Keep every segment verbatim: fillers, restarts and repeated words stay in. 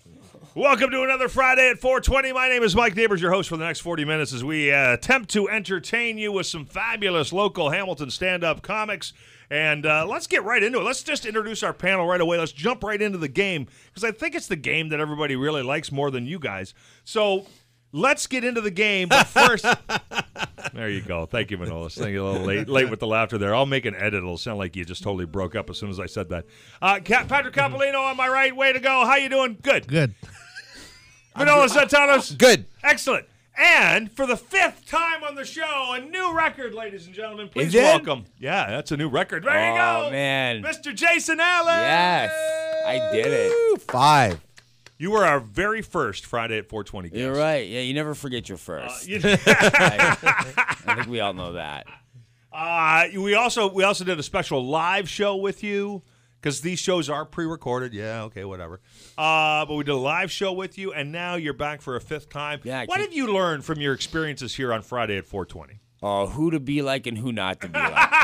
Welcome to another Friday at four twenty. My name is Mike Neighbors, your host for the next forty minutes as we uh, attempt to entertain you with some fabulous local Hamilton stand-up comics. And uh, let's get right into it. Let's just introduce our panel right away. Let's jump right into the game because I think it's the game that everybody really likes more than you guys. So let's get into the game. But first, there you go. Thank you, Manolis. Thank you. A little late, late with the laughter there. I'll make an edit. It'll sound like you just totally broke up as soon as I said that. Uh, Patrick Coppolino on my right. Way to go. How you doing? Good. Good. Manolis Zontanos. Good. Excellent. And for the fifth time on the show, a new record, ladies and gentlemen. Please Is it? welcome. Yeah, that's a new record. There you go. Oh, man. Mister Jason Allen. Yes, I did it. Five. You were our very first Friday at four twenty guest. You're right. Yeah, you never forget your Uh, first. you- I, I think we all know that. uh, we also we also did a special live show with you because these shows are pre-recorded. Yeah, okay, whatever. Uh, but we did a live show with you, and now you're back for a fifth time. Yeah, what keep- have you learned from your experiences here on Friday at four twenty? Oh, who to be like and who not to be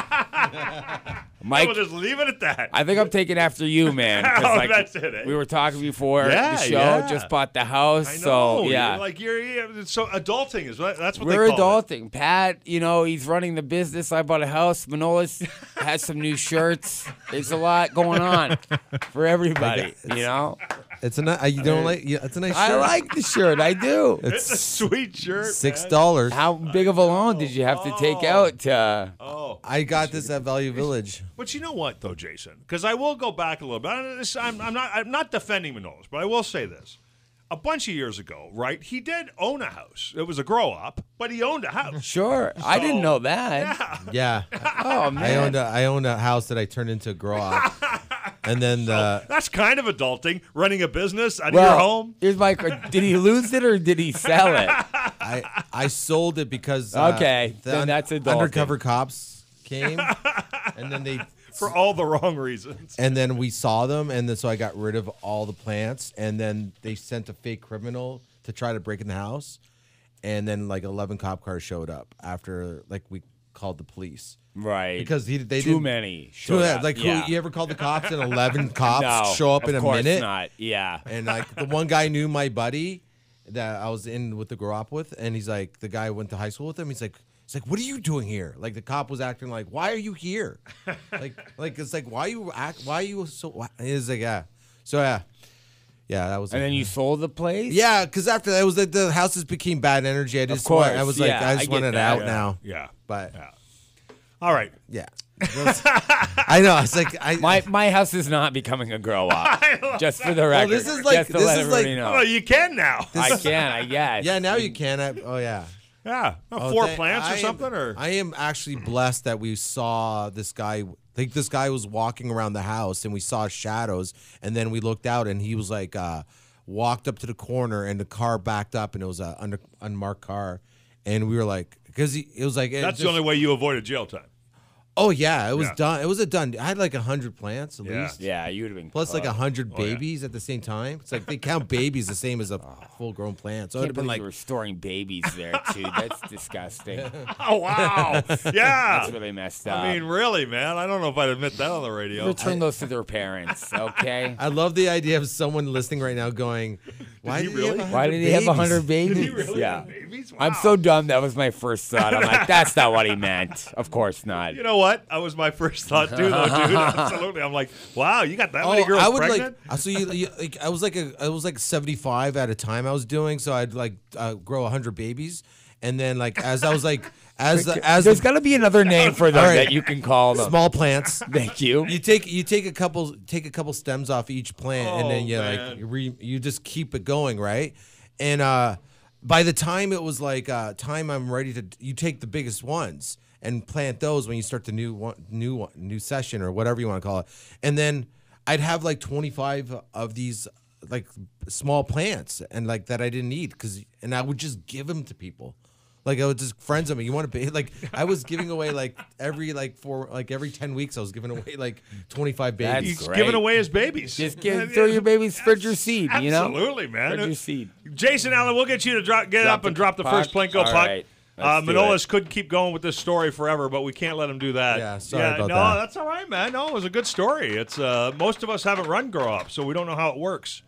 like. Mike, We'll just leave it at that. I think I'm taking after you, man. 'cause, Oh, like, that's it, eh? We were talking before Yeah, the show. yeah. Just bought the house, I know. so yeah. You're like you're, you're so adulting is what that's what We're they call it. adulting. Pat, you know, he's running the business. I bought a house. Manolis has some new shirts. There's a lot going on for everybody, you know? It's a nice. You don't like? Yeah, it's a nice shirt. I like the shirt. I do. It's a sweet shirt. Six man. dollars. How big of a loan did you have to take Oh. out to... Oh, I got this at Value Village. but you know what though, Jason? Because I will go back a little bit. I'm, this- I'm, I'm not. I'm not defending Manolis, but I will say this: a bunch of years ago, right? He did own a house. It was a grow up, but he owned a house. Sure. I didn't know that. Yeah. Yeah, Oh, I man. owned a I owned a house that I turned into a grow up, and then the That's kind of adulting, running a business out well, of your home. Here's my question. Did he lose it or did he sell it? I I sold it because uh, Okay, the then that's adulting. undercover cops came, and then they For all the wrong reasons. and then we saw them, and then so I got rid of all the plants, and then they sent a fake criminal to try to break in the house, and then like eleven cop cars showed up after like we called the police Right. because he they Too didn't, many. Too, showed up. like yeah. who, you ever called the cops and eleven cops no, show up of in a course minute? not. Yeah. And like the one guy knew my buddy that I was in with the grow up with, and he's like, the guy I went to high school with him. He's like, he's like, what are you doing here? Like the cop was acting like, why are you here? like, like it's like, why you act? Why you so? Why? He's like, yeah. So yeah, yeah, that was. And then you sold the place? yeah, because after that, it was like the houses became bad energy. I just, course, want, I was like, yeah, I I just get wanted it that. out Yeah. now. Yeah. But Yeah. All right. yeah, I know. It's like I. My my house is not becoming a grow up. Just for the record. this is like- Just to this let is like- everybody know. Well, you can now. I can, I guess. yeah, now you can. I, oh yeah. Yeah. Oh, Four thank- plants or I am- something, or I am actually blessed that we saw this guy. Like this guy was walking around the house, and we saw shadows, and then we looked out, and he was like, uh, walked up to the corner, and the car backed up, and it was a under, unmarked car, and we were like, because he, it was like it that's just- the only way you avoided jail time. Oh yeah, it was Yeah. done. It was a done. I had like a hundred plants at Yeah. least. Yeah, you would have been Plus like a close. hundred Oh, yeah. babies at the same time. It's like they count babies the same as a full-grown plant. So I it'd can't have been believe like, you were storing babies there, too. That's disgusting. Oh wow. Yeah. That's really messed up. I mean, really, man. I don't know if I'd admit that on the radio. Return those to their parents, okay? I love the idea of someone listening right now going, "Why he did really? He have Why did he have a hundred Did babies? he really yeah. have babies? Wow. I'm so dumb. That was my first thought. I'm like, that's not what he meant. Of course not. You know what? That was my first thought too, though, dude. Absolutely. I'm like, wow, you got that many Oh, girls I would pregnant? like. So you, you like, I was like a, I was like seventy-five at a time. I was doing so. I'd like uh, grow a hundred babies, and then like as I was like as the, as There's the got to be another name for them All right. that you can call them. small plants. Thank you. You take you take a couple take a couple stems off each plant, and then Oh, you man. like you, re, you just keep it going, right? And uh, by the time it was like uh, time I'm ready to, you take the biggest ones and plant those when you start the new one, new one, new session or whatever you want to call it, and then I'd have like twenty-five of these like small plants and like that I didn't need because and I would just give them to people. Like I would just friends of me. You want to be like I was giving away like every like four like every ten weeks I was giving away like twenty-five That's babies. He's great. giving away his babies. Just give, throw your babies, spread your seed, you know? Absolutely, man. Spread your seed. Jason Allen, we'll get you to drop, get Drop up and the drop the puck. first Plinko All puck. right. Uh, Let's do Manolis it. could keep going with this story forever, but we can't let him do that. Yeah, sorry about no, that. that's all right, man. No, it was a good story. It's uh, most of us haven't run grow up, so we don't know how it works. No,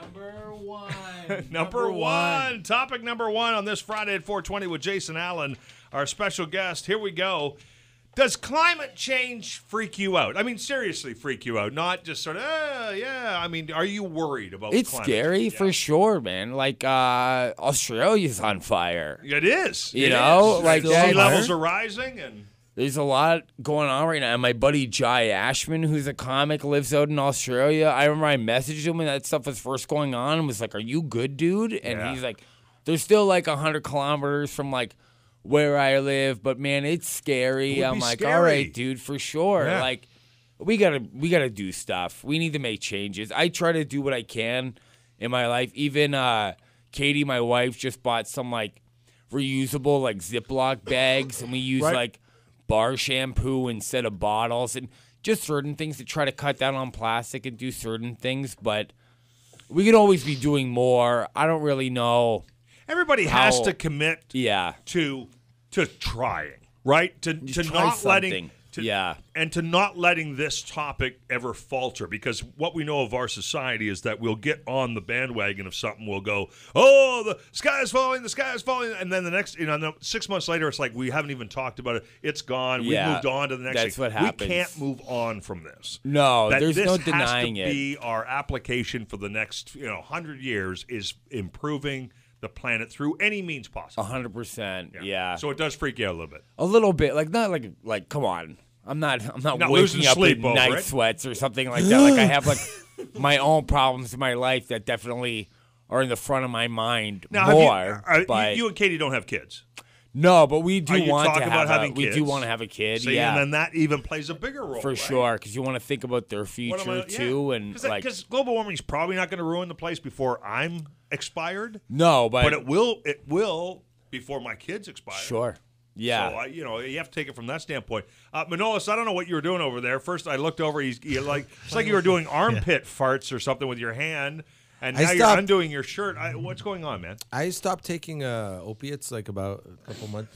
Number one. number, number one. one. Topic number one on this Friday at four twenty with Jason Allen, our special guest. Here we go. Does climate change freak you out? I mean, seriously, freak you out? Not just sort of, uh, yeah. I mean, are you worried about It's climate scary change? for Yeah. sure, man. Like, uh, Australia's on fire. It is. You It know, is. like sea that- levels are rising, and There's a lot going on right now. And my buddy Jai Ashman, who's a comic, lives out in Australia. I remember I messaged him when that stuff was first going on and was like, "Are you good, dude?" And Yeah. he's like, "There's still like one hundred kilometers from like where I live, but man, it's scary." It would I'm be like, scary. "All right, dude, for sure." Yeah. Like, we gotta we gotta do stuff. We need to make changes. I try to do what I can in my life. Even uh, Katie, my wife, just bought some like reusable like Ziploc bags, and we use Right. like bar shampoo instead of bottles, and just certain things to try to cut down on plastic and do certain things. But we could always be doing more. I don't really know. everybody has How- to commit Yeah. to to trying, right? To to try not letting something. to, Yeah. and to not letting this topic ever falter, because what we know of our society is that we'll get on the bandwagon of something. We'll go, oh, the sky is falling, the sky is falling, and then the next, you know, no- six months later, it's like we haven't even talked about it. It's gone. We Yeah. moved on to the next. That's thing. what happens. We can't move on from this. No, That there's this no has denying to it. be our application for the next, you know, hundred years is improving the planet through any means possible. A hundred percent. Yeah. So it does freak you out a little bit. A little bit. Like not like like come on. I'm not I'm not, Not waking losing up sleep in over night it. sweats or something like that. Like I have like my own problems in my life that definitely are in the front of my mind Now, have more. you, are, but you, you and Katie don't have kids. no, but we do Are you want to talking about have having a, we kids? do want to have a kid. See, yeah. and then that even plays a bigger role. For right? sure, because you want to think about their What future am I- yeah. too, and Cause like because global warming is probably not going to ruin the place before I'm expired, no, but, but it will. It will before my kids expire. sure, yeah, So I, you know, you have to take it from that standpoint. Uh, Manolis, I don't know what you were doing over there. First, I looked over. He's you like it's like you were doing armpit farts or something with your hand, and I now you're stopped- undoing your shirt. I, what's going on, man? I stopped taking uh, opiates like about a couple months.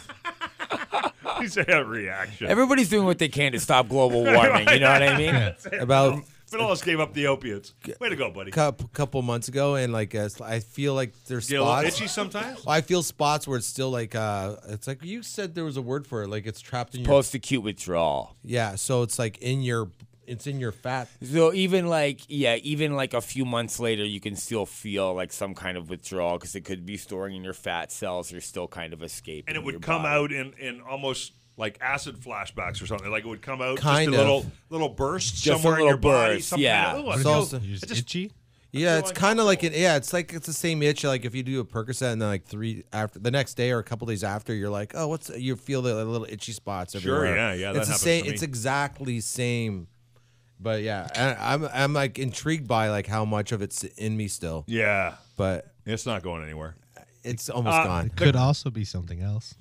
He's a reaction. everybody's doing what they can to stop global warming. You know what I mean? about Manolis gave up the opiates. Way to go, buddy. couple couple months ago, and like uh, I feel like there's Get a little spots. itchy sometimes. I feel spots where it's still like uh, it's like you said there was a word for it, like it's trapped in your Post-acute withdrawal. yeah. So it's like in your it's in your fat. So even like yeah, even like a few months later, you can still feel like some kind of withdrawal because it could be storing in your fat cells or still kind of escaping. And it would your come body. out in, in almost like acid flashbacks or something. Like it would come out Kind just a of. little little burst Just a somewhere in your little body. burst, something yeah. Like, "Ooh, I It's feel- also- You're it just just- itchy. Yeah, feel it's like kind of like alcohol. it. Yeah, it's like it's the same itch. Like if you do a Percocet and then like three after the next day or a couple days after, you're like, oh, what's you feel the little itchy spots Sure, everywhere. yeah, yeah, that It's the happens same. to me. It's exactly same. But yeah, I, I'm I'm like intrigued by like how much of it's in me still. Yeah, But it's not going anywhere. it's almost Uh, gone. Could also be something else.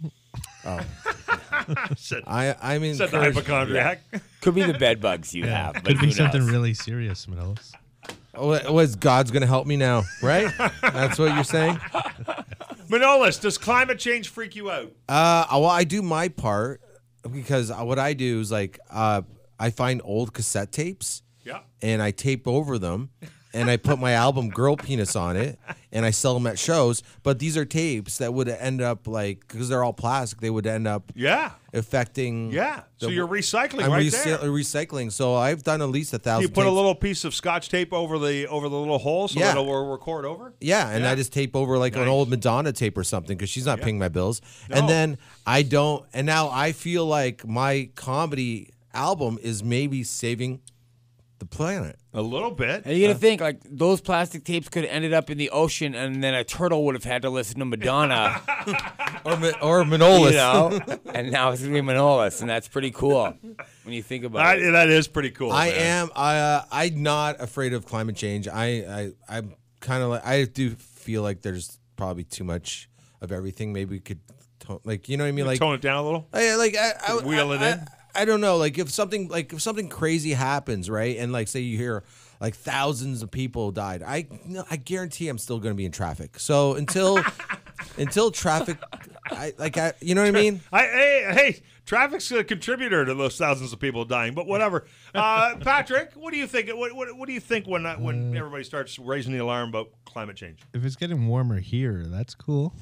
Said, I I'm in. said the hypochondriac. Could be the bed bugs you have. But Could be who something knows? really serious, Manolis. Was God's gonna help me now? Right? That's what you're saying. Manolis, does climate change freak you out? Uh, well, I do my part because what I do is like uh, I find old cassette tapes Yeah. and I tape over them and I put my album Girl Penis on it and I sell them at shows. But these are tapes that would end up like because they're all plastic, they would end up Yeah. affecting. Yeah. So the- you're recycling I'm right recy- there. recycling. So I've done at least a thousand. You put a tapes. little piece of scotch tape over the over the little hole so Yeah. it'll record over. Yeah, and Yeah. I just tape over like an Nice. old Madonna tape or something because she's not Yeah. paying my bills. No. And then I don't, and now I feel like my comedy album is maybe saving the planet. A little bit. And you got to think like those plastic tapes could have ended up in the ocean, and then a turtle would have had to listen to Madonna, Or Ma- or Manolis. you know. And now it's gonna be Manolis, and that's pretty cool when you think about I, it. that is pretty cool. I man. am. I uh, I'm not afraid of climate change. I I I'm kind of like I do feel like there's probably too much of everything. Maybe we could tone, like you know what I mean. Like Tone it down a little. I, like I, I Wheel it I, in? I, I don't know. Like if something like if something crazy happens, right? And like say you hear like thousands of people died. I no, I guarantee I'm still going to be in traffic. So until until traffic, I like I you know what I mean. I, hey, hey, Traffic's a contributor to those thousands of people dying, but whatever. Uh, Patrick, what do you think? What, what, what do you think when when everybody starts raising the alarm about climate change? If it's getting warmer here, that's cool.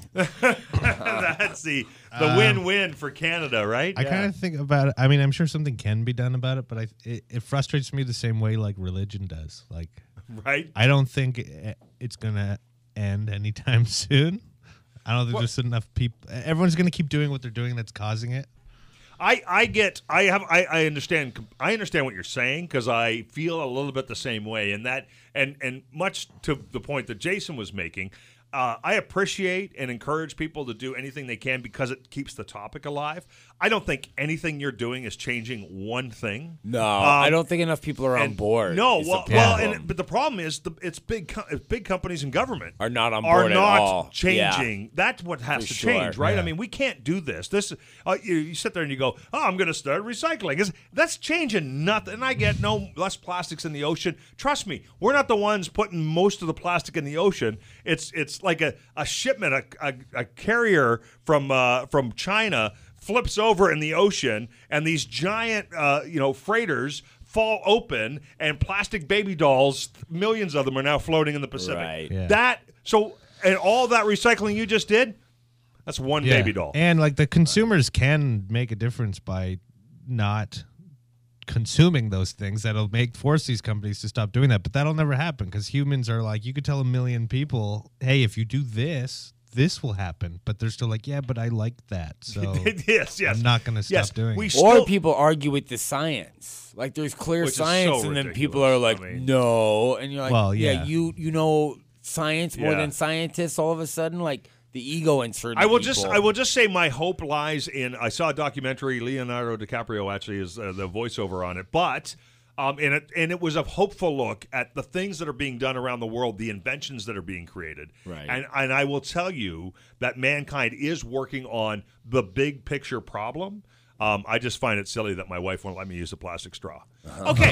That's the the Um, win-win for Canada, right? I kind of think about it. I mean, I'm sure something can be done about it, but I it, it frustrates me the same way like religion does. Like, Right? I don't think it, it's gonna end anytime soon. I don't think Well- there's enough people. Everyone's gonna keep doing what they're doing that's causing it. I, I get I have I, I understand I understand what you're saying because I feel a little bit the same way, and that and and much to the point that Jason was making. Uh, I appreciate and encourage people to do anything they can because it keeps the topic alive. I don't think anything you're doing is changing one thing. No, Um, I don't think enough people are on and board. No, is the well, well, problem. and, but the problem is the, it's big co- big companies and government Are not on are board at not all. changing. Yeah. That's what has For to sure. change, right? Yeah. I mean, we can't do this. This uh, you, you sit there and you go, "Oh, I'm going to start recycling." Is that's changing nothing. And I get no less plastics in the ocean. Trust me, we're not the ones putting most of the plastic in the ocean. It's it's like a, a shipment, a, a, a carrier from uh, from China flips over in the ocean, and these giant uh, you know freighters fall open, and plastic baby dolls, millions of them, are now floating in the Pacific. Right. Yeah. That so and all that recycling you just did, that's one Yeah. baby doll. And like the consumers can make a difference by not consuming those things. That'll make force these companies to stop doing that. But that'll never happen because humans are like, you could tell a million people, hey, if you do this, this will happen. But they're still like, yeah, but I like that. So yes, yes. I'm not going to stop yes, doing we it. still, Or people argue with the science. Like there's clear Which is so science, and then ridiculous. people are like, I mean- no, and you're like, Well, yeah. yeah. you you know science more Yeah. than scientists. All of a sudden, like the ego in certain I will people. just I will just say my hope lies in I saw a documentary. Leonardo DiCaprio actually is uh, the voiceover on it, but um, and it and it was a hopeful look at the things that are being done around the world, the inventions that are being created. Right. And and I will tell you that mankind is working on the big picture problem. Um, I just find it silly that my wife won't let me use a plastic straw. Okay,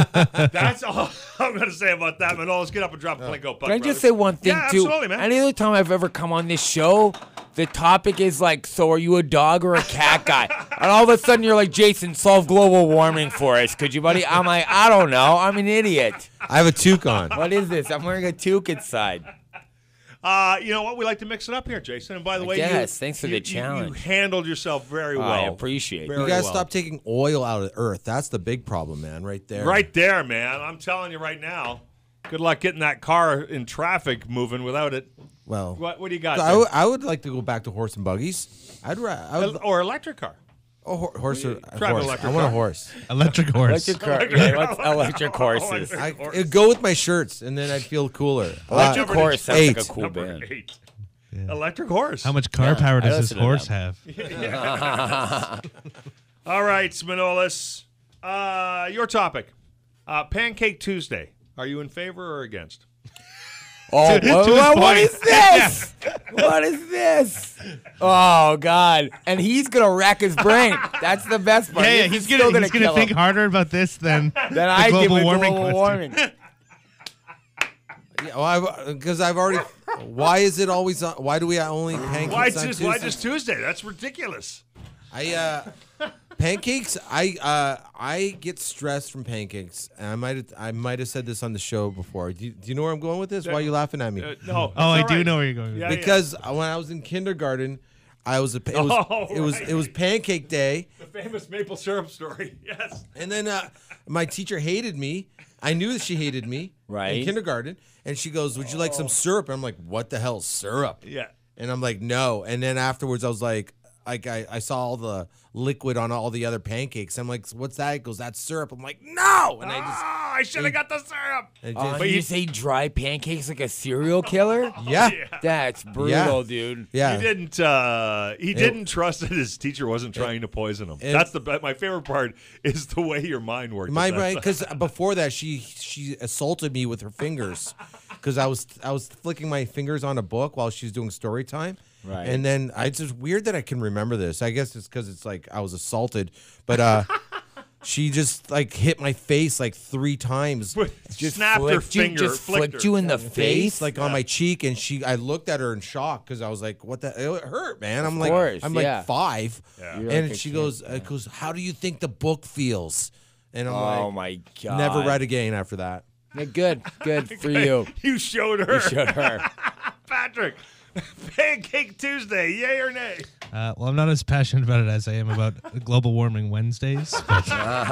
that's all I'm going to say about that. Manolis, get up and drop a play, go, Puck Can I brothers. just say one thing Yeah, too? absolutely, man. Any other time I've ever come on this show, the topic is like, so are you a dog or a cat guy? And all of a sudden you're like, Jason, solve global warming for us, could you, buddy? I'm like, I don't know. I'm an idiot. I have a toque on. What is this? I'm wearing a toque inside. Uh, you know what? We like to mix it up here, Jason. And by the I way, guess. you, Thanks for you- the you- challenge. You handled yourself very well. I appreciate Very it. You guys well. stop taking oil out of Earth. That's the big problem, man. Right there. Right there, man. I'm telling you right now. Good luck getting that car in traffic moving without it. Well, What, what do you got? I, there? w- I would like to go back to horse and buggies. I'd ra- I would, or electric car. oh, ho- horse or Drive an horse. electric I want a car. horse. Electric horse. Electric car. Yeah, what's electric horses? Electric I horse. it'd go with my shirts, and then I'd feel cooler. Electric Uh, horse sounds eight. like a cool Number band. eight. Electric horse. How much car power I does this listen to horse them. have? All right, Manolis. Uh, your topic. Uh, Pancake Tuesday. Are you in favor or against? Oh, To- what, to his what- what point. is this? What is this? Oh God! And he's gonna rack his brain. That's the best part. Yeah, yeah, This he's is gonna, still he's gonna kill think him. harder about this than Then the I global give with warming global question. warming. Yeah, well, because I've already. Why is it always? On, why do we only pancakes Why on just why Tuesdays? just Tuesday? That's ridiculous. I uh, pancakes. I uh, I get stressed from pancakes. And I might have I might have said this on the show before. Do you, do you know where I'm going with this? Why are you laughing at me? Uh, no. Oh, I it's all do right. know where you're going. With Yeah, this. Because when I was in kindergarten, I was a it was Oh, it was right. it was pancake day, The famous maple syrup story. Yes. and then uh, my teacher hated me. I knew that she hated me Right. in kindergarten, and she goes, "Would you like some syrup?" And I'm like, "What the hell, syrup?" Yeah. And I'm like, "No." And then afterwards, I was like, like I, I saw all the liquid on all the other pancakes. I'm like, "What's that?" He goes, "That's syrup." I'm like, "No!" And I just, Ah, I should have got the syrup. I Oh, just but you say dry pancakes like a serial killer? yeah, That's brutal, Yeah. dude. yeah. He didn't. Uh, he didn't trust that his teacher wasn't trying to poison him. it- That's the be- my favorite part is the way your mind works. My at that right, time. because before that, she she assaulted me with her fingers, because I was I was flicking my fingers on a book while she was doing story time. Right. And then I, it's just weird that I can remember this. I guess it's because it's like I was assaulted, but uh, she just like hit my face like three times. Just snapped her flicked you, finger. just flicked her. you in the face. like on my cheek, and she I looked at her in shock because I was like, what the it hurt, man. I'm like course, I'm yeah. like five. Yeah. And You're like a she kid, goes yeah. uh, goes, how do you think the book feels? And I'm Oh like, my god! never read again after that. Yeah, good, good for you. You showed her. You showed her. Patrick, Pancake Tuesday, yay or nay? Uh, well, I'm not as passionate about it as I am about global warming Wednesdays. But,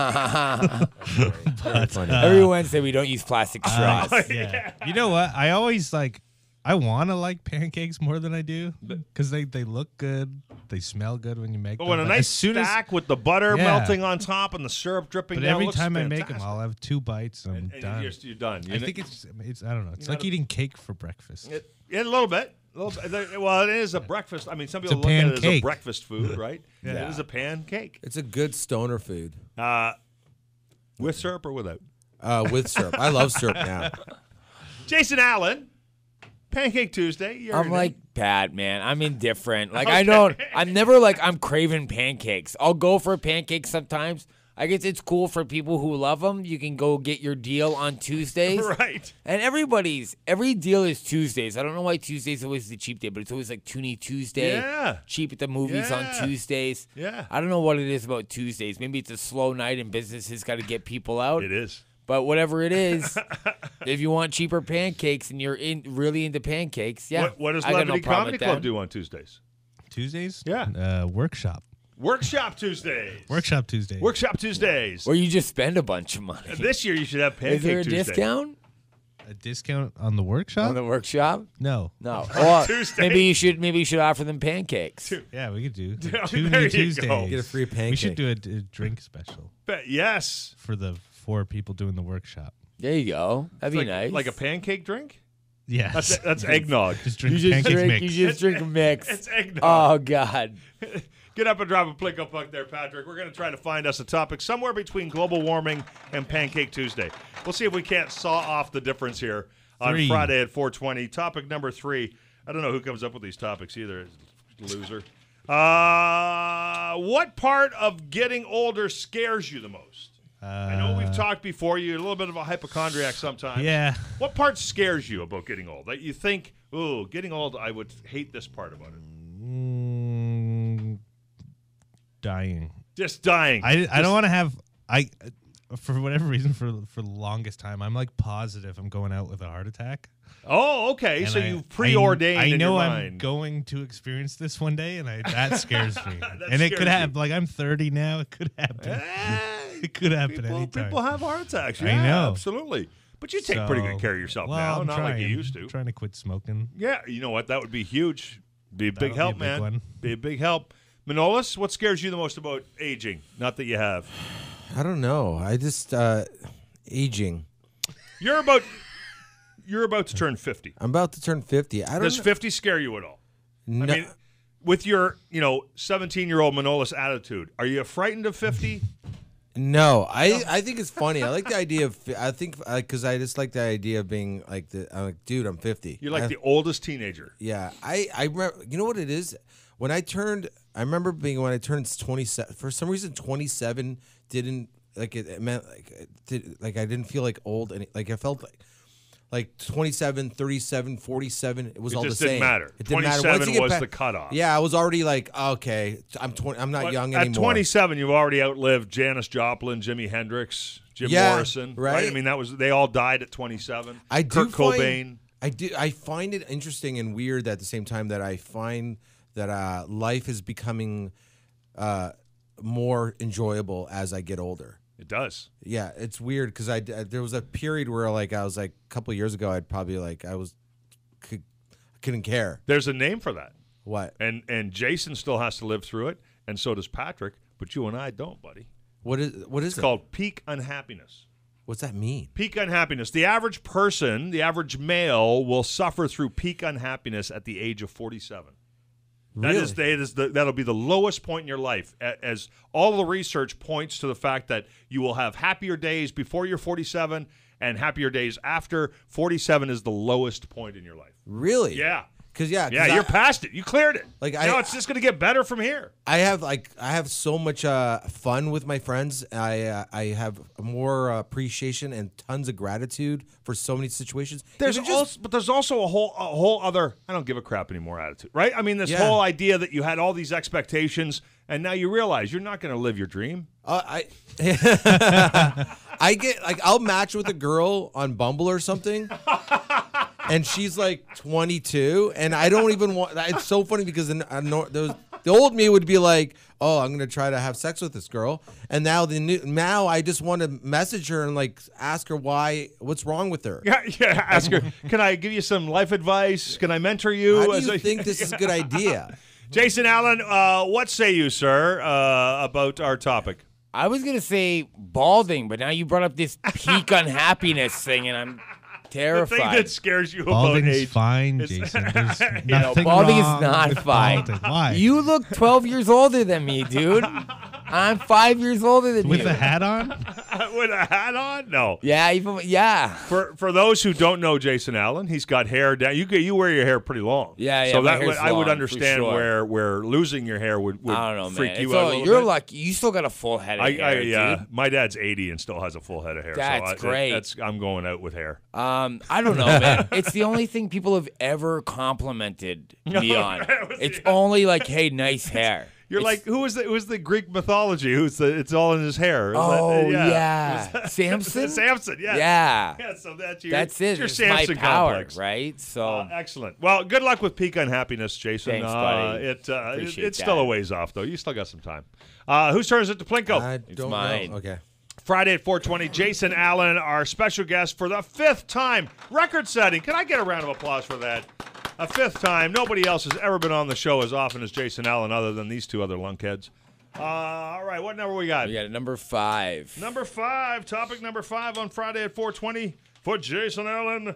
Very funny. Every Wednesday we don't use plastic straws. yeah. You know what? I always like. I want to like pancakes more than I do because they, they look good. They smell good when you make Oh, them. and a But nice as soon as, stack with the butter Yeah. melting on top and the syrup dripping but down. every looks time I make them, fantastic. I'll have two bites and I'm and, and done. you're, you're done. You I kn- think it's it's I don't know. It's You're like not a- eating cake for breakfast. It, yeah, a little bit. A little bit. There- Well, it is a breakfast. I mean, some It's people a look at it as a pancake. breakfast food, right? Yeah. It is a pancake. It's a good stoner food. Uh, with syrup or without? Uh, with syrup. I love syrup now. Jason Allen, Pancake Tuesday. You're I'm in like it. bad, man. I'm indifferent. Like I don't. I'm never like I'm craving pancakes. I'll go for pancakes sometimes. I guess it's cool for people who love them. You can go get your deal on Tuesdays. right. And everybody's every deal is Tuesdays. I don't know why Tuesdays always the cheap day, but it's always like Toonie Tuesday. Yeah. Cheap at the movies Yeah. on Tuesdays. Yeah. I don't know what it is about Tuesdays. Maybe it's a slow night and businesses got to get people out. It is. But whatever it is, if you want cheaper pancakes and you're in really into pancakes, yeah. What, what does I got no Levity problem Comedy with Club that. do on Tuesdays? Tuesdays? Yeah. Uh, workshop. Workshop Tuesdays. Workshop Tuesdays. Workshop Tuesdays. Or you just spend a bunch of money. This year you should have Pancake Is there a Tuesday. discount A discount on the workshop? on the workshop? no. No. Well, Tuesday. maybe you should maybe you should offer them pancakes. Yeah, we could do There two you new go. Tuesdays. Get a free We pancake. should do a, a drink special But yes. for the four people doing the workshop. There you go. That'd be like, nice. like a pancake drink? Yes. That's that's eggnog. just drink you just pancake drink mix. you just drink a mix. It's eggnog. Oh God. Get up and drop a plinko puck there, Patrick. We're going to try to find us a topic somewhere between global warming and Pancake Tuesday. We'll see if we can't saw off the difference here on Three. Friday at four twenty. Topic number three. I don't know who comes up with these topics either. Loser. Uh, what part of getting older scares you the most? I know we've talked before. You're a little bit of a hypochondriac sometimes. Yeah. What part scares you about getting old? That you think, ooh, getting old, I would hate this part about it. Mm, dying. Just dying. I, I don't want to have I for whatever reason for for the longest time I'm like positive I'm going out with a heart attack. Oh, okay. And So I- you've preordained I, I in know your I'm mind. going to experience this one day, and I, that scares me. That and it scares could you. happen. Like I'm thirty now. It could happen. Eh, It could happen people, anytime. people have heart attacks. I Yeah, know. absolutely. But you take pretty So- good care of yourself well, now, I'm not trying, like you used to. I'm trying to quit smoking. Yeah, you know what? That would be huge. Be a That'll big be help, a big man. one. Be a big help. Manolis, what scares you the most about aging? Not that you have. I don't know. I just uh, aging. You're about you're about to turn fifty. I'm about to turn fifty. I don't Does know. fifty scare you at all? No, I mean, with your, you know, seventeen-year-old Manolis attitude, are you frightened of fifty? no. I, I think it's funny. I like the idea of. I think because I just like the idea of being like the. I'm like, dude, I'm fifty. You're like I- the oldest teenager. Yeah, I I remember. You know what it is? When I turned, I remember being when I turned twenty-seven. For some reason, twenty-seven didn't like it, it meant like it did, like I didn't feel like old and like I felt like like twenty-seven, thirty-seven, forty-seven. It was It all just the same. didn't matter. It didn't matter. Once twenty-seven you get was pa- the cutoff. Yeah, I was already like, okay, I'm twenty. I'm not But young at anymore. twenty-seven, you've already outlived Janis Joplin, Jimi Hendrix, Jim Yeah, Morrison. right. I mean, that was they all died at twenty-seven. I do Kurt find, Cobain. I do. I find it interesting and weird at the same time that I find that uh, life is becoming uh, more enjoyable as I get older. It does. Yeah, it's weird because I there was a period where like I was like a couple years ago I'd probably like I was could, couldn't care There's a name for that, what and and Jason still has to live through it, and so does Patrick. But you and I don't, buddy. what is what is It's it? called peak unhappiness. What's that mean? Peak unhappiness. The average person, the average male, will suffer through peak unhappiness at the age of forty-seven. That Really? is, that is the, that'll be the lowest point in your life, a- as all the research points to the fact that you will have happier days before you're forty-seven and happier days after. forty-seven is the lowest point in your life. Really? Yeah. Cause yeah, 'cause Yeah, I, you're past it. You cleared it. Like, Like I- now, it's just going to get better from here. I have like I have so much uh, fun with my friends. I uh, I have more uh, appreciation and tons of gratitude for so many situations. There's Even just- also, but there's also a whole, a whole other. I don't give a crap anymore attitude, right? I mean, this Yeah. whole idea that you had all these expectations, and now you realize you're not going to live your dream. Uh, I I get like I'll match with a girl on Bumble or something, and she's like twenty-two, and I don't even want. It's so funny because in, I know those the old me would be like, "Oh, I'm gonna try to have sex with this girl," and now the new now I just want to message her and like ask her why, what's wrong with her. Yeah, yeah. Ask her, can I give you some life advice? Can I mentor you? How do As you a- think this is a good idea? Jason Allen, uh, what say you, sir, uh, about our topic? I was gonna say balding, but now you brought up this peak unhappiness thing, and I'm The terrified. thing that scares you about Balding's age. fine, is- Jason. There's You know, nothing balding is wrong not with fine. balding. Why? You look twelve years older than me, dude. I'm five years older than with you. a hat on? With a hat on? No. Yeah, even yeah. For for those who don't know Jason Allen, he's got hair down. You get- you wear your hair pretty long. Yeah, yeah, So my that would, hair's I would long, for understand sure. where where losing your hair would, would I don't know, freak man. you It's out. all- a little you're bit. lucky. You still got a full head of I, hair, I uh, dude. my dad's eighty and still has a full head of hair. That's so I, great. That's I'm going out with hair. Um, I don't know, man. It's the only thing people have ever complimented me on. That was It's the- only like, hey, nice hair. You're It's- like, who was the who was the Greek mythology? Who's the? It's all in his hair. Is that- oh yeah. yeah, Samson. Samson. Yeah. Yeah. Yeah. So that's your. That's it. It's your It's Samson my power, complex. right? So Uh, excellent. Well, good luck with peak unhappiness, Jason. Thanks, uh, buddy. It, uh, it Appreciate it's still a that. ways off, though. You still got some time. Uh, whose turn is it to Plinko? I don't mine. know. Okay. Friday at four twenty, Jason Allen, our special guest for the fifth time, record-setting. Can I get a round of applause for that? A fifth time. Nobody else has ever been on the show as often as Jason Allen, other than these two other lunkheads. Uh, all right, what number we got? we got a number five. Number five, topic number five on Friday at four twenty for Jason Allen.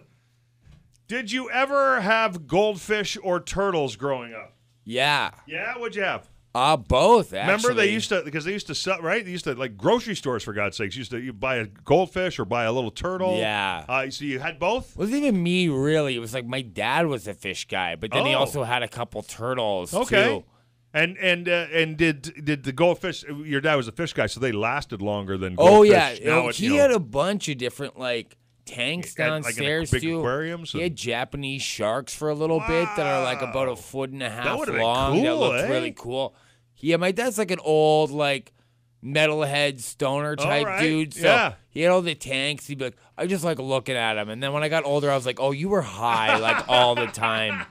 Did you ever have goldfish or turtles growing up? Yeah. Yeah, what'd you have? Uh, both, actually. Remember they used to, because they used to sell, right? They used to, like grocery stores, for God's sakes, used to you buy a goldfish or buy a little turtle. Yeah. Uh, so you had both? It wasn't even me, really. It was like my dad was a fish guy, but then he Oh. also had a couple turtles, Okay. too. And and uh, and did did the goldfish? Your dad was a fish guy, so they lasted longer than Oh, goldfish. yeah. Now Oh, it, he you know, had a bunch of different, like, tanks Like in a downstairs, big too. aquariums He and- had Japanese sharks for a little bit that are, like, about a foot and a half would've been long. that cool, looked eh? really cool. Yeah, my dad's, like, an old, like, metalhead stoner type right. dude. So Yeah. he had all the tanks. He'd be like, I just like looking at him. And then when I got older, I was like, oh, you were high like all the time.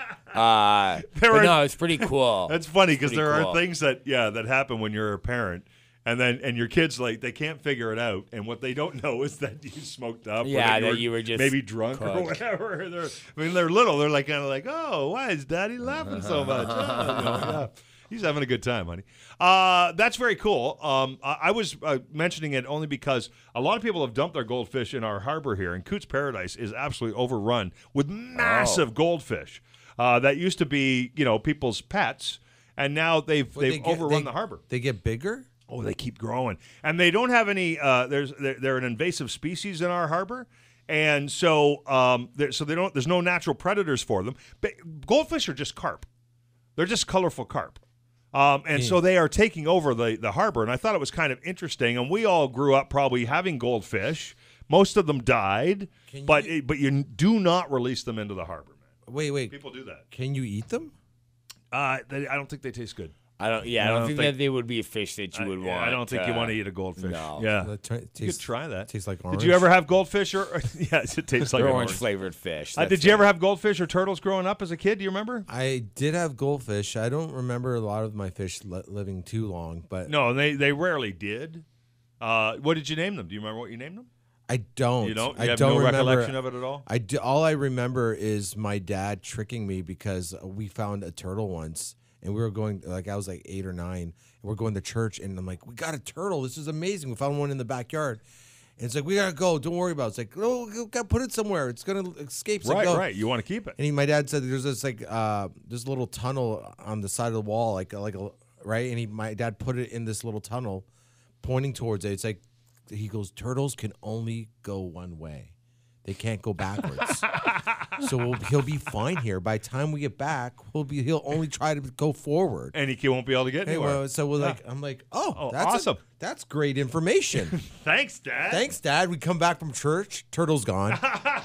Uh, There but are- no, it's pretty cool. That's funny because Pretty there cool. are things that yeah that happen when you're a parent, and then and your kids like they can't figure it out, and what they don't know is that you smoked up. or Yeah, that that you were just maybe drunk or cooked. whatever. They're, I mean, they're little. They're like kind of like, oh, why is Daddy laughing so much? Oh, you know, yeah. He's having a good time, honey. Uh, that's very cool. Um, I, I was uh, mentioning it only because a lot of people have dumped their goldfish in our harbor here, and Coots Paradise is absolutely overrun with massive Oh. goldfish. Uh, that used to be, you know, people's pets, and now they've But they've they get- overrun they- the harbor. They get bigger? Oh, they keep growing, and they don't have any. Uh, there's they're, they're an invasive species in our harbor, and so um, there- so they don't. There's no natural predators for them. But goldfish are just carp. They're just colorful carp. Um, and so they are taking over the, the harbor, and I thought it was kind of interesting. And we all grew up probably having goldfish. Most of them died, Can but you- it, but you do not release them into the harbor, man. Wait, wait. People do that. Can you eat them? Uh, they, I don't think they taste good. I don't. Yeah, I I don't, don't think, think- that they would be a fish that you would I, yeah, want. I don't think you uh, want to eat a goldfish. no. Yeah, That t- you could tastes- try that. Tastes like Did orange. you ever have goldfish or? yes, it tastes like They're an orange orange. flavored fish. Uh, That's did you it. ever have goldfish or turtles growing up as a kid? Do you remember? I did have goldfish. I don't remember a lot of my fish li- living too long, but No, they they rarely did. Uh, what did you name them? Do you remember what you named them? I don't. You don't. You I have don't no remember. recollection of it at all. I do, all I remember is my dad tricking me because we found a turtle once, and we were going like I was like eight or nine, and we're going to church, and I'm like, we got a turtle. This is amazing. We found one in the backyard. And it's like, we gotta go. Don't worry about it. It's like, oh, we gotta put it somewhere. It's gonna escape. So Right, go. right. You want to keep it. And he, my dad said there's this like uh this little tunnel on the side of the wall, like like a right. And he, my dad put it in this little tunnel, pointing towards it. It's like he goes, turtles can only go one way. They can't go backwards. So we'll, he'll be fine here. By the time we get back, we'll be. He'll only try to go forward, and he won't be able to get hey, anywhere. well, so we're like, I'm like, oh, Oh, that's awesome. A, that's great information. Thanks, Dad. Thanks, Dad. We come back from church. Turtle's gone.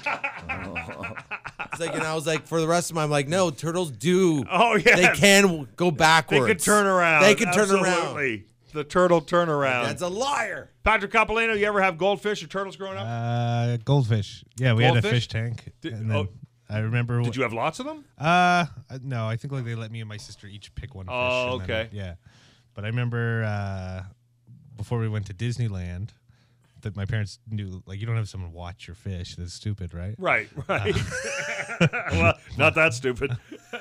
It's like, and I was like, for the rest of my, I'm like, no, turtles do. Oh, yeah. They can go backwards. They can turn around. They can turn Absolutely. around. The turtle turnaround. That's a liar. Patrick Coppolino, you ever have goldfish or turtles growing up? Uh, goldfish. Yeah, we had a Goldfish? fish tank. Did- and then oh. I remember. Did you have lots of them? Uh, no, I think like they let me and my sister each pick one fish. Oh, and then, okay. yeah, but I remember uh, before we went to Disneyland, that my parents knew like you don't have someone watch your fish. That's stupid, right? Right, right. Well, not that stupid.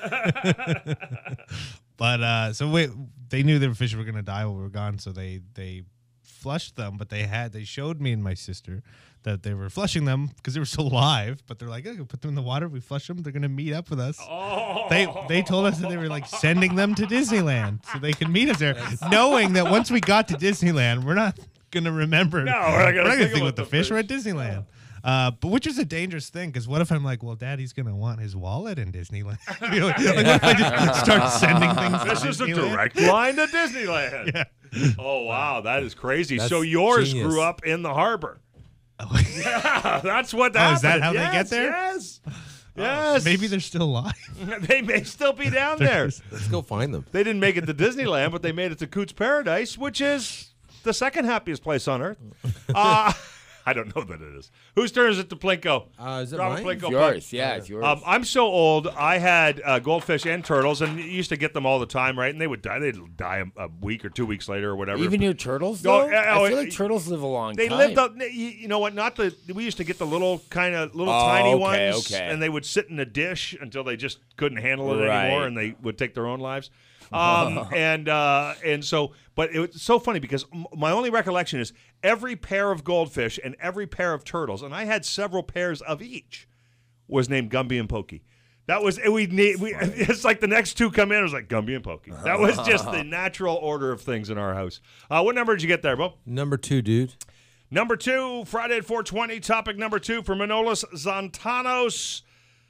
But uh, so wait, they knew their fish were gonna die while we were gone, so they they flushed them. But they had they showed me and my sister that they were flushing them because they were still alive. But they're like, oh, put them in the water. We flush them. They're gonna meet up with us. Oh. They they told us that they were like sending them to Disneyland so they could meet us there, knowing that once we got to Disneyland, we're not gonna remember. No, we're not gonna think think about about the the fish. fish. We're at Disneyland. Uh, but which is a dangerous thing because what if I'm like, well, Daddy's gonna want his wallet in Disneyland? You know, like, what if I just start sending things? This to is a Disneyland? direct line to Disneyland. Yeah. Oh, wow. That is crazy. That's so yours genius. grew up in the harbor. Oh, Yeah, that's what Oh, happened. is that how they Yes, get there? Yes. Oh, Yes. maybe they're still alive. They may still be down there. Let's go find them. They didn't make it to Disneyland, but they made it to Coots Paradise, which is the second happiest place on earth. Uh, I don't know that it is. Whose turn is it to Plinko? Uh, is it Robert mine? Plinko. It's yours. Yeah, it's yours. Um, I'm so old. I had uh, goldfish and turtles, and you used to get them all the time, right? And they would die. They'd die a, a week or two weeks later or whatever. Even your turtles, No, though? uh, oh, I feel uh, like turtles live a long They time. lived up. You, you know what? Not the. We used to get the little kind of little Oh, tiny okay, ones, okay. and they would sit in a dish until they just couldn't handle it Right. anymore, and they would take their own lives. Um, and uh, and so, but it was so funny because m- my only recollection is every pair of goldfish and every pair of turtles, and I had several pairs of each, was named Gumby and Pokey. That was we need. We, it's like the next two come in. It was like Gumby and Pokey. That was just the natural order of things in our house. Uh, what number did you get there, Bo? Number two, dude. Number two, Friday at four twenty. Topic number two for Manolis Zontanos.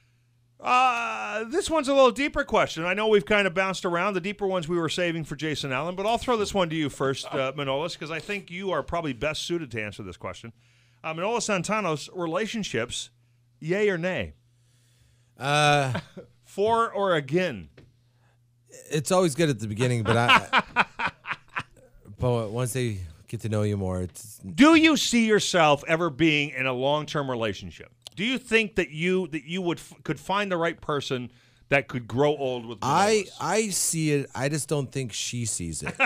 Uh, this one's a little deeper question. I know we've kind of bounced around. The deeper ones we were saving for Jason Allen, but I'll throw this one to you first, uh, Manolis, because I think you are probably best suited to answer this question. Uh, Manolis Zontanos, relationships, yay or nay? Uh, For or again? it's always good at the beginning, but I. But once they get to know you more, it's Do you see yourself ever being in a long-term relationship? Do you think that you that you would f- could find the right person that could grow old with I Manolis? I see it. I just don't think she sees it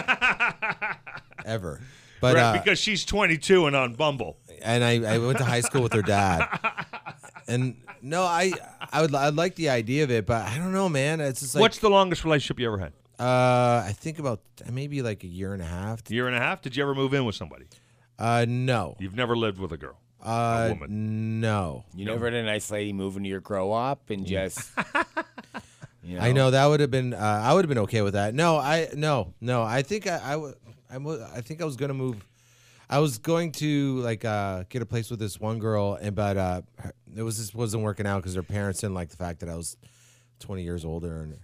ever. But Right, uh, because she's twenty-two and on Bumble. and I, I went to high school with her dad. And no, I I would I like the idea of it, but I don't know, man. It's just like What's the longest relationship you ever had? uh I think about maybe like a year and a half. Year and a half? Did you ever move in with somebody? Uh no. You've never lived with a girl. Uh woman. no. You never had a nice lady move into your grow up and just. You know, I know that would have been uh, I would have been okay with that. No, I no, no. I think I I would I, would- I think I was going to move I was going to like uh, get a place with this one girl, and but uh, her- it was just wasn't working out because her parents didn't like the fact that I was twenty years older. And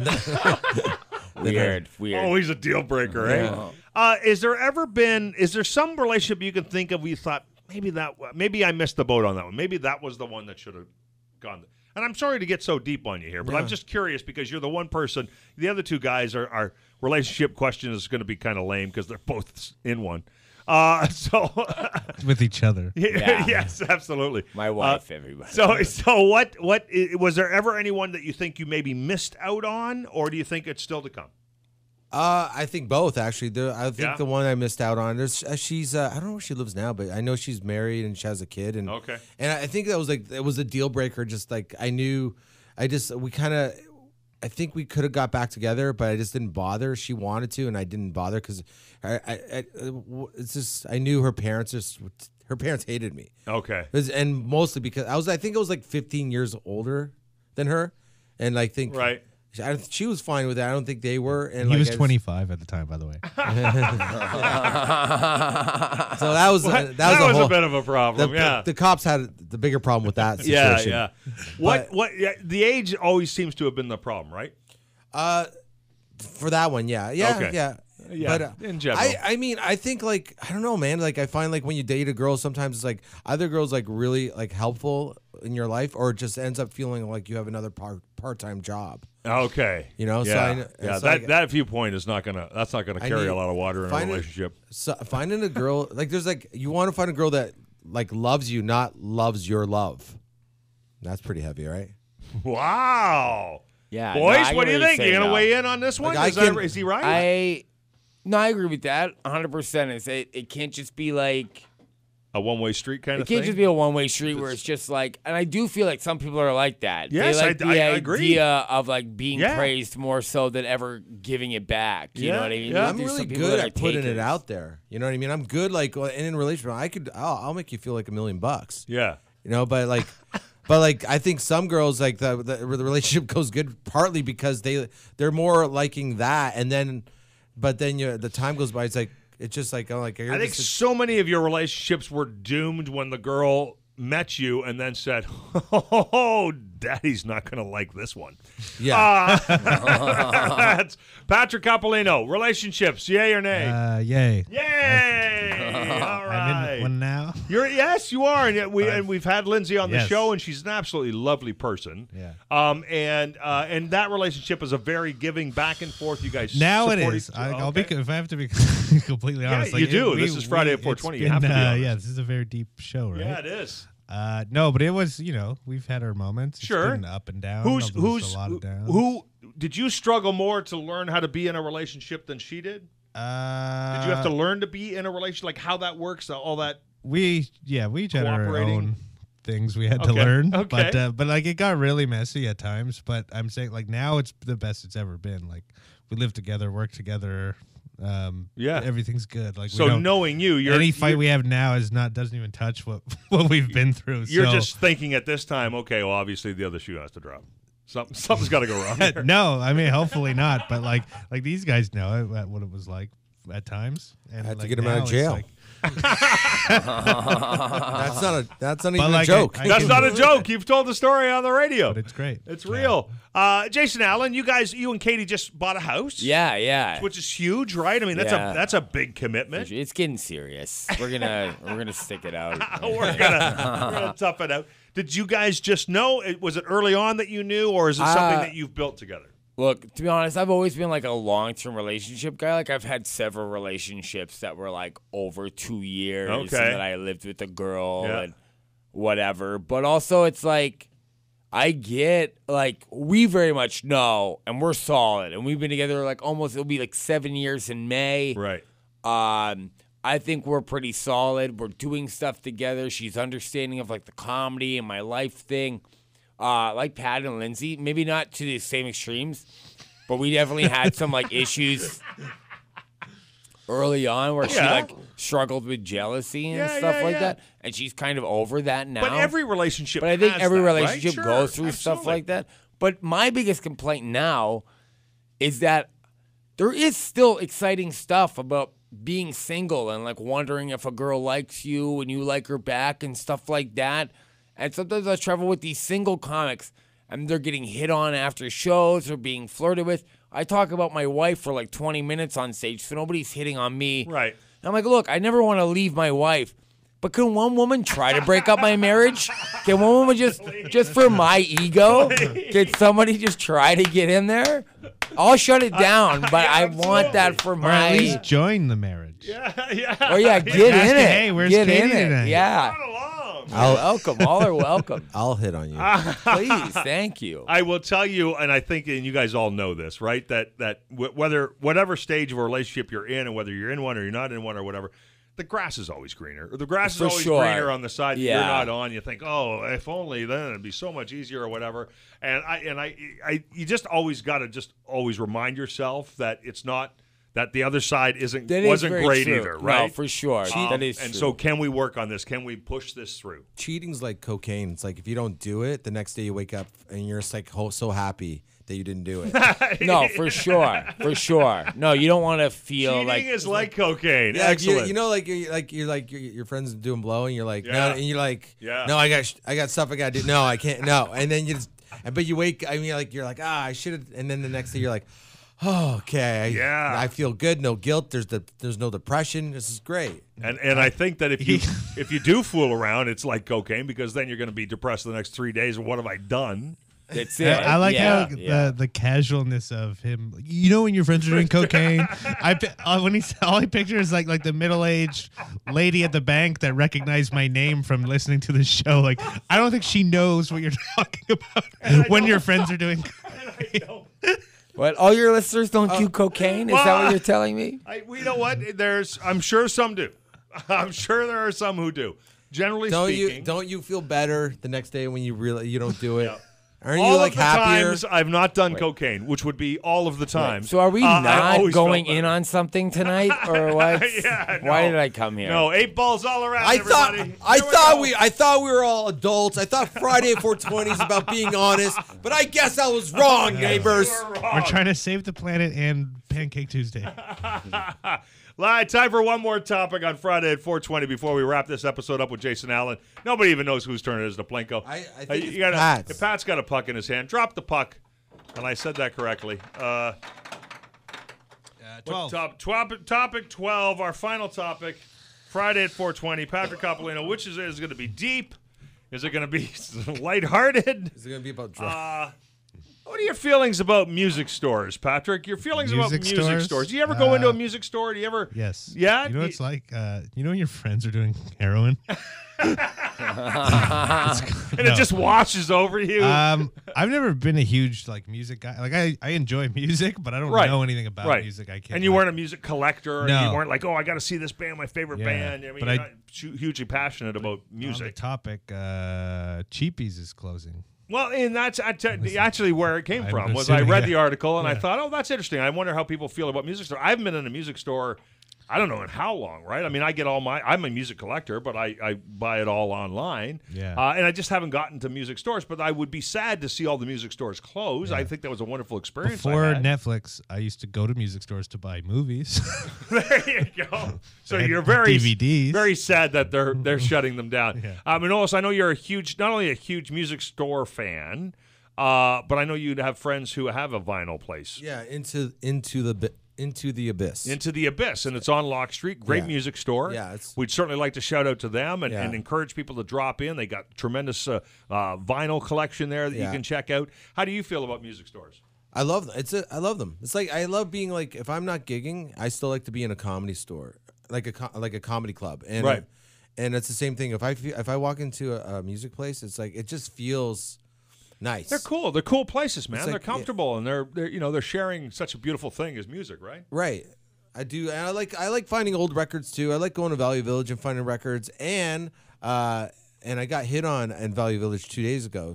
Weird, weird. Always a deal breaker, eh? Yeah. Uh, is there ever been? Is there some relationship you can think of where you thought maybe that maybe I missed the boat on that one? Maybe that was the one that should have gone. And I'm sorry to get so deep on you here, but I'm Yeah. just curious because you're the one person. The other two guys are, are relationship question is going to be kind of lame because they're both in one. Uh, so with each other. Yeah. yes, absolutely. My wife, everybody. So, so what? What i- was there ever anyone that you think you maybe missed out on, or do you think it's still to come? Uh, I think both actually. The, I think Yeah? the one I missed out on. There's uh, she's uh, I don't know where she lives now, but I know she's married and she has a kid. And Okay. and I think that was like it was a deal breaker. Just like I knew, I just we kind of. I think we could have got back together, but I just didn't bother. She wanted to, and I didn't bother because I, I, I, it's just I knew her parents just her parents hated me. Okay. It was- and mostly because I was I think I was like fifteen years older than her, and I think Right. I, she was fine with that. I don't think they were. And He like, was I- twenty-five at the time, by the way. So that was What? that was, that a, was whole, a bit of a problem. the, yeah. the, the cops had the bigger problem with that yeah, situation. yeah. What? But- What? Yeah, the age always seems to have been the problem, right? Uh, for that one, yeah, yeah, Okay. yeah. Yeah, But uh, in general. I, I mean, I think like I don't know, man. Like I find like when you date a girl, sometimes it's like either girl's like really like helpful in your life, or it just ends up feeling like you have another part part time job. Okay. You know, so yeah, I- yeah. so that I- that viewpoint is not gonna. That's not gonna I carry need- a lot of water in a find it- relationship. So finding a girl like there's like you want to find a girl that like loves you, not loves your love. That's pretty heavy, right? Wow. Yeah, Boys, no, I what do you really think? say You gonna no. weigh in on this one? Like, I is, that, can- is he right? I no, I agree with that one hundred percent. It's it, it can't just be like a one way street kind it of can't thing. just be a one way street where it's just like, and I do feel like some people are like that. Yes, they like I- the I agree. idea of like being Yeah. praised more so than ever giving it back. You Yeah, know what I mean? yeah. I'm There's really some people good that are at putting it takers. out there. You know what I mean? I'm good like and in a relationship. I could I'll, I'll make you feel like a million bucks. yeah. You know, but like, but like, I think some girls like the, the the relationship goes good partly because they they're more liking that, and then, but then you the time goes by, it's like it's just like oh like I think just, so many of your relationships were doomed when the girl met you and then said, "Oh, Daddy's not going to like this one." yeah. Uh, that's Patrick Coppolino. Relationships, yay or nay? Uh, yay. Yay! All right. I'm in one now. You're yes, you are, and yet we and we've had Lindsay on the Yes. show, and she's an absolutely lovely person. Yeah. Um. And uh. And that relationship is a very giving back and forth. You guys Now it support is. each- I, I'll be okay. if I have to be completely honest. you like, do. it- This is Friday at four it's twenty. You have been, to be uh, honest. Yeah, this is a very deep show, right? Yeah, it is. Uh, no, but it was. You know, we've had our moments. It's Sure. been up and down. Who's There's who's a lot of downs. who? Did you struggle more to learn how to be in a relationship than she did? Uh, Did you have to learn to be in a relationship, like how that works, all that? We yeah, we each had our Cooperating? own things we had to Okay, learn. okay. But uh, but like it got really messy at times. But I'm saying like now it's the best it's ever been. Like we live together, work together. Um, Yeah. everything's good. Like we So don't, knowing you, you're any fight you're, we have now is not doesn't even touch what what we've been through. you're so. just thinking at this time, okay, well, obviously the other shoe has to drop. Something something's got to go wrong. here. no, I mean hopefully not. But like like these guys know it, what it was like at times. And I had to like, get 'em out of now it's jail. like- That's not a that's not even like, a joke. I- I That's can- not a joke. You've told the story on the radio. but it's great. It's Yeah. real. Uh, Jason Allen, you guys, you and Katie just bought a house. Yeah, yeah. Which is huge, right? I mean, that's Yeah. a that's a big commitment. It's getting serious. We're gonna we're gonna stick it out. we're gonna we're gonna tough it out. Did you guys just know? It, was it early on that you knew, or is it something Uh, that you've built together? Look, to be honest, I've always been like a long-term relationship guy. Like I've had several relationships that were like over two years, Okay. and that I lived with a girl Yeah. and whatever. But also, it's like I get like we very much know, and we're solid, and we've been together like almost it'll be like seven years in May. Right. Um, I think we're pretty solid. We're doing stuff together. She's understanding of like the comedy and my life thing. Uh, like Pat and Lindsay, maybe not to the same extremes, but we definitely had some like issues early on where she Yeah. like struggled with jealousy and Yeah, stuff yeah, like yeah. that, and she's kind of over that now. But every relationship. But I think has every that, right? relationship Sure, goes through stuff absolutely. like that. But my biggest complaint now is that there is still exciting stuff about being single and like wondering if a girl likes you and you like her back and stuff like that. And sometimes I travel with these single comics and they're getting hit on after shows or being flirted with. I talk about my wife for like twenty minutes on stage, so nobody's hitting on me. Right. And I'm like, look, I never want to leave my wife, but can one woman try to break up my marriage? Can one woman just, just for my ego, can somebody just try to get in there? I'll shut it down, but I want that for Or my. at least join the marriage. Yeah, yeah. Oh yeah, get Ask in her, it. "Hey, where's get Katie in it. tonight?" Yeah. Run along. You're welcome. All are welcome. I'll hit on you. Please, thank you. I will tell you, and I think, and you guys all know this, right? That that w- whether whatever stage of a relationship you're in, and whether you're in one or you're not in one or whatever, the grass is always greener. Or the grass For is always sure. greener on the side that you're Yeah. not on. You think, oh, if only then it'd be so much easier or whatever. And I and I, I you just always got to just always remind yourself that it's not that the other side isn't That is wasn't very great true. either, right? No, for sure. Um, that is and true. so, can we work on this? Can we push this through? Cheating's like cocaine. It's like if you don't do it, the next day you wake up and you're just like ho- so happy that you didn't do it. No, for sure, for sure. No, you don't want to feel Cheating like is like cocaine. Yeah, like you, Excellent. you know, like you're like you're like your, your friends doing blow, and you're like, Yeah. no, and you're like, Yeah. no, I got sh- I got stuff I got to do. No, I can't. No, and then you just, but you wake. I mean, like you're like, ah, I should have. And then the next day you're like, oh, okay, I, Yeah. I feel good. No guilt. There's the there's no depression. This is great. And and I think that if you if you do fool around, it's like cocaine because then you're going to be depressed the next three days. What have I done? that's I, it. I like yeah, how yeah. the the casualness of him. You know, when your friends are doing cocaine, I pi- uh, when he's all I picture is like like the middle aged lady at the bank that recognized my name from listening to the show. Like, I don't think she knows what you're talking about when your friends are doing. I don't. What? All your listeners don't do cocaine? Is that well, what you're telling me? I, well, you know what? There's, I'm sure some do. I'm sure there are some who do. Generally Don't speaking, you don't you feel better the next day when you really you don't do it? Yeah. Aren't all you like of the happier? times I've not done cocaine, which would be all of the times. So are we uh, I not always going felt in better. on something tonight, or what? Yeah, Why no. did I come here? No, eight balls all around. I thought everybody. I Here thought go. we I thought we were all adults. I thought Friday at four twenty is about being honest, but I guess I was wrong, neighbors. We're We're wrong. trying to save the planet and Pancake Tuesday. Lie, time for one more topic on Friday at four twenty before we wrap this episode up with Jason Allen. Nobody even knows whose turn it is to Plinko. I- I think Uh, you it's gotta- Pat's. Pat's got a puck in his hand. Drop the puck. And I said that correctly. Uh, what top, topic, topic twelve, our final topic, Friday at four twenty. Patrick Coppolino, which is, is it going to be deep? Is it going to be lighthearted? Is it gonna be about drugs? Uh, what are your feelings about music stores, Patrick? Your feelings about Music music stores? stores? Do you ever go into a Uh, music store? Do you ever? Yes. Yeah? You know what You- it's like? Uh, you know when your friends are doing heroin? And it just washes over you? Um, I've never been a huge like music guy. Like I, I enjoy music, but I don't Right. know anything about right. music. I can't. And you like- weren't a music collector. And No. you weren't like, oh, I got to see this band, my favorite Yeah, band. I mean, but you're I- not hu- hugely passionate about on the music. topic. Uh, Cheapies is closing. Well, and that's I te- actually where it came I'm from. Was I assuming, read yeah. the article and I Yeah. thought, oh, that's interesting. I wonder how people feel about music store. I haven't been in a music store. I don't know in how long, right? I mean, I get all my. I'm a music collector, but I, I buy it all online. Yeah. Uh, and I just haven't gotten to music stores. But I would be sad to see all the music stores close. I think that was a wonderful experience. I Before had. Netflix, I used to go to music stores to buy movies. There you go. So And you're very D V Ds. very sad that they're they're shutting them down. Yeah. Um, and also, I know you're a huge, not only a huge music store fan, uh, but I know you have friends who have a vinyl place. Yeah, into into the bi- into the abyss. Into the Abyss, and it's on Lock Street. Great Yeah. music store. Yeah, it's- We'd certainly like to shout out to them and, Yeah. and encourage people to drop in. They got tremendous uh, uh, vinyl collection there that you Yeah. can check out. How do you feel about music stores? I love them. It's a, I love them. It's like I love being like if I'm not gigging, I still like to be in a comedy store, like a co- like a comedy club, and Right. and it's the same thing. If I feel, if I walk into a, a music place, it's like it just feels nice. They're cool. They're cool places, man. It's they're like- yeah. comfortable, and they're they're you know they're sharing such a beautiful thing as music, right? Right. I do. And I like I like finding old records too. I like going to Value Village and finding records, and uh and I got hit on in Value Village two days ago.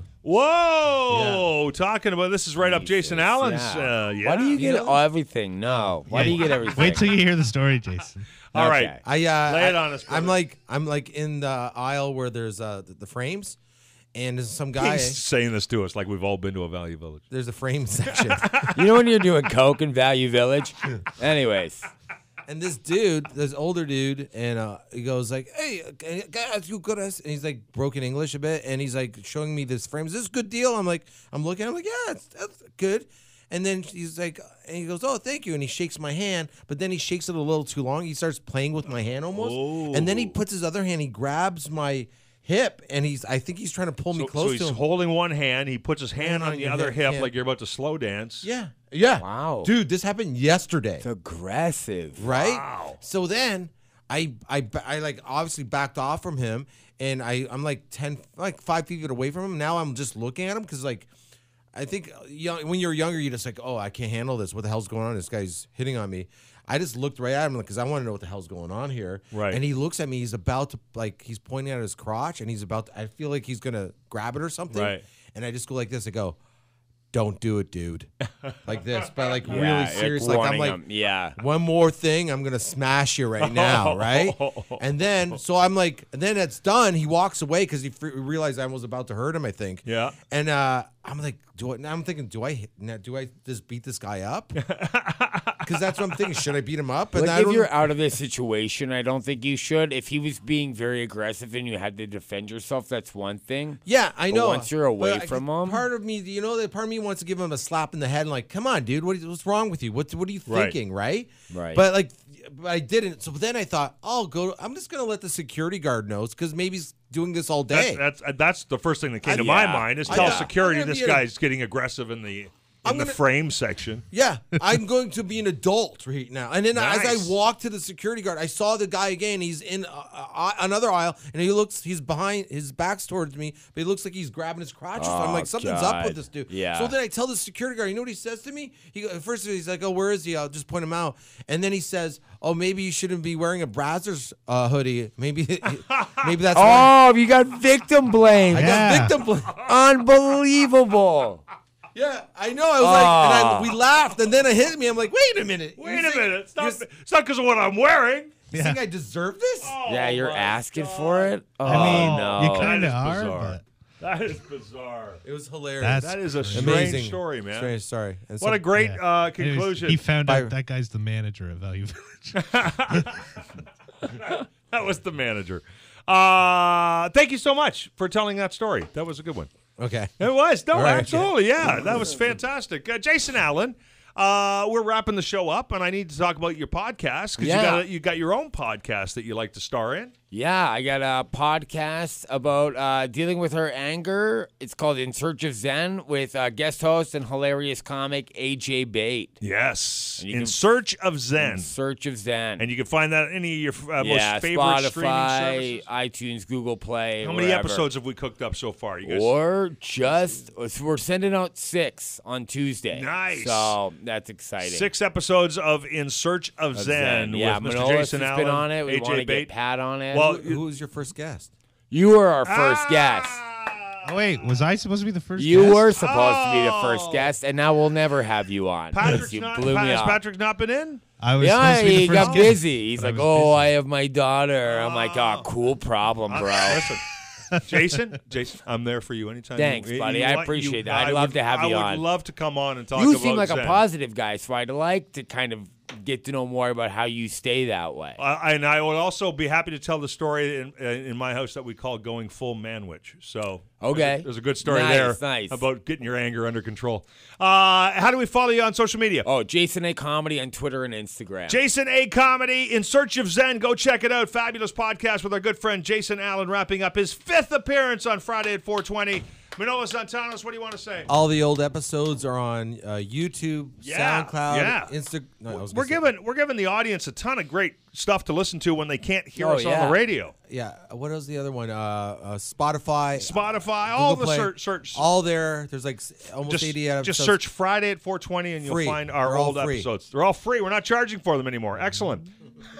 Whoa! Talking about this is right up Jason Allen's. Uh, yeah. Why do you get You know? everything? No. Why do you get everything? Wait till you hear the story, Jason. All Okay. right. I uh, Lay it I- on us, I'm brother. like I'm like in the aisle where there's uh the, the frames, and there's some guy. He's saying this to us like we've all been to a Value Village. There's a frame section. You know when you're doing coke in Value Village? Anyways. And this dude, this older dude, and uh, he goes like, "Hey, can I ask you good?" And he's like broken English a bit, and he's like showing me this frame. Is this a good deal? I'm like, I'm looking. I'm like, yeah, it's, that's good. And then he's like, and he goes, "Oh, thank you." And he shakes my hand, but then he shakes it a little too long. He starts playing with my hand almost, and then he puts his other hand. He grabs my hip, and he's. I think he's trying to pull me So, close so he's to him. holding one hand. He puts his hand on, on the your other hip, hip yeah. like you're about to slow dance. yeah, yeah. Wow. dude, this happened yesterday. It's aggressive. Right? Wow. So then I, I, I like obviously backed off from him, and I, I'm like ten, like five feet away from him. Now I'm just looking at him because like, I think young, when you're younger, you're just like, oh, I can't handle this. What the hell's going on? This guy's hitting on me. I just looked right at him because I want to know what the hell's going on here. Right. And he looks at me. He's about to like he's pointing at his crotch, and he's about. To, I feel like he's gonna grab it or something. Right. And I just go like this. I go, don't do it, dude. Like this, but like Yeah, really serious. Like I'm warning like, him. yeah. one more thing, I'm gonna smash you right now, right? And then, so I'm like, and then it's done. He walks away because he f- realized I was about to hurt him, I think. Yeah. And uh, I'm like, do I? Now I'm thinking, do I? hit- now, Do I just beat this guy up? Because that's what I'm thinking. Should I beat him up? And Like I if don't- you're out of this situation, I don't think you should. If he was being very aggressive and you had to defend yourself, that's one thing. Yeah, I But know. once you're away But I- from him- part of me, you know, that part of me wants to give him a slap in the head and like, come on, dude, what is, what's wrong with you? What what are you Right. thinking, right? Right. But like, but I didn't. So then I thought, I'll go. I'm just gonna let the security guard know because maybe he's doing this all day. That's, that's that's the first thing that came I- to my yeah. mind is I- tell yeah. security I'm gonna this be a- guy's getting aggressive in the in I'm the gonna- frame section. Yeah, I'm going to be an adult right now. And then Nice. as I walked to the security guard, I saw the guy again. He's in uh, uh, another aisle, and he looks. He's behind. His back's towards me, but he looks like he's grabbing his crotch. so I'm Oh, like, something's up God. with this dude. Yeah. So then I tell the security guard. You know what he says to me? He go- at first he's like, "Oh, where is he?" I'll just point him out, and then he says, "Oh, maybe you shouldn't be wearing a Brazzers uh, hoodie. Maybe, maybe that's." why Oh, you got victim blame. I Yeah. got victim blame. Unbelievable. Yeah, I know. I was like, and I, Oh. we laughed, and then it hit me. I'm like, wait a minute. Wait You a think- minute. It's not you it's not because of what I'm wearing. You think I deserve this? Yeah, you're Oh my asking God. for it? Oh, I mean, no. you That kind is of are, bizarre. but That is bizarre. It was hilarious. That's That is a strange amazing story, man. Strange story. And What so- a great yeah. uh, Anyways, conclusion. he found By- out that guy's the manager of Value Village. That was the manager. Uh, thank you so much for telling that story. That was a good one. Okay. It was. No, All right. absolutely. Yeah, that was fantastic. Uh, Jason Allen, uh, we're wrapping the show up, and I need to talk about your podcast because Yeah. you, got a, you got your own podcast that you like to star in. Yeah, I got a podcast about uh, dealing with her anger. It's called In Search of Zen with uh, guest host and hilarious comic A J Bate. Yes. And you In can- Search of Zen. In Search of Zen. And you can find that at any of your uh, yeah, most favorite streaming Spotify, services. iTunes, Google Play. How many wherever. episodes have we cooked up so far? You guys? Or just we're sending out six on Tuesday. Nice. So that's exciting. Six episodes of In Search of, Of Zen, Yeah, with Mister Manolis Jason has Allen, been on it. We A want J to Bate. get Pat on it. Well, Who, who was your first guest? you were our first guest. Oh, wait, was I supposed to be the first You guest? were supposed to be the Oh. first guest, and now we'll never have you on. Patrick's you not, blew me has off. Patrick not been in? I was Yeah, supposed to be he the first got guest, busy. He's but I like, was "Oh, busy. I have my daughter." I'm like, "Oh, cool problem, bro." Listen, Jason, Jason, I'm there for you anytime. Thanks, you, buddy. you I want- appreciate you- that. I'd I love would- to have you I on. would love to come on and talk You about seem like Zen. a positive guy, so I'd like to kind of get to know more about how you stay that way. Uh, and I would also be happy to tell the story in, in my house that we call going full manwich. So Okay. there's a, there's a good story Nice, there nice. about getting your anger under control. Uh, how do we follow you on social media? Oh, Jason A. Comedy on Twitter and Instagram. Jason A. Comedy, In Search of Zen. Go check it out. Fabulous podcast with our good friend Jason Allen, wrapping up his fifth appearance on Friday at four twenty. Manolis Zontanos, what do you want to say? All the old episodes are on uh, YouTube, Yeah, SoundCloud, yeah. Insta. No, I was We're gonna say- giving we're giving the audience a ton of great stuff to listen to when they can't hear Oh, us on yeah. the radio. Yeah. What was the other one? Uh, uh, Spotify, Spotify, all Google the Play, search, search all there. There's like s- almost just, eighty episodes. just search Friday at four twenty and you'll Free. find our They're all old free. episodes. They're all free. We're not charging for them anymore. Excellent.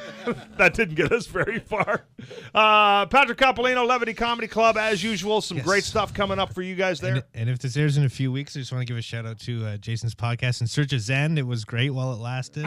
That didn't get us very far. Uh, Patrick Coppolino, Levity Comedy Club, as usual. Some Yes. great stuff coming up for you guys there. And, and if this airs in a few weeks, I just want to give a shout out to uh, Jason's podcast, In Search of Zen. It was great while it lasted.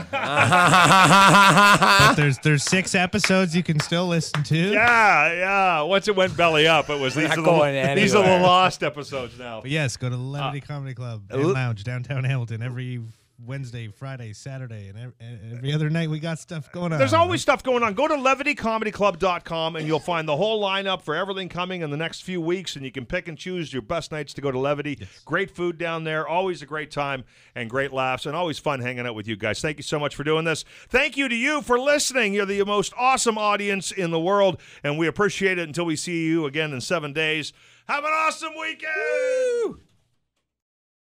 But there's there's six episodes you can still listen to. Yeah, yeah. Once it went belly up, it was these not are the going these are the anywhere. lost episodes now. But yes, go to the Levity Comedy Club and l- Lounge, downtown Hamilton, every Wednesday, Friday, Saturday, and every, and every other night we got stuff going on. There's always stuff going on. Go to levity comedy club dot com and you'll find the whole lineup for everything coming in the next few weeks, and you can pick and choose your best nights to go to Levity. Great food down there, always a great time and great laughs, and always fun hanging out with you guys. Thank you so much for doing this. Thank you to you for listening. You're the most awesome audience in the world, and we appreciate it until we see you again in seven days. Have an awesome weekend! Woo!